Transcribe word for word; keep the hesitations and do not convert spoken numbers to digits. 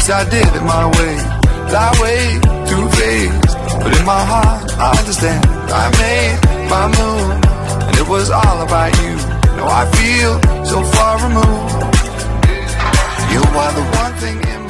least I did it my way. That way, two-faced, but in my heart I understand. I made my move, and it was all about you. Now I feel so far removed. You are the one thing in